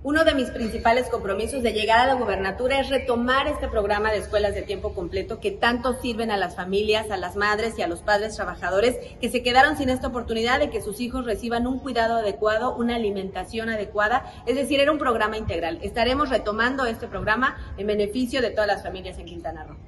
Uno de mis principales compromisos de llegar a la gubernatura es retomar este programa de escuelas de tiempo completo que tanto sirven a las familias, a las madres y a los padres trabajadores que se quedaron sin esta oportunidad de que sus hijos reciban un cuidado adecuado, una alimentación adecuada, es decir, era un programa integral. Estaremos retomando este programa en beneficio de todas las familias en Quintana Roo.